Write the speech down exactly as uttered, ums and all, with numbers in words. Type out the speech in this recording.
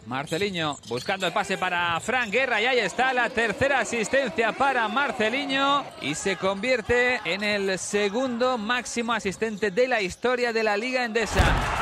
Marceliño buscando el pase para Fran Guerra y ahí está la tercera asistencia para Marceliño y se convierte en el segundo máximo asistente de la historia de la Liga Endesa.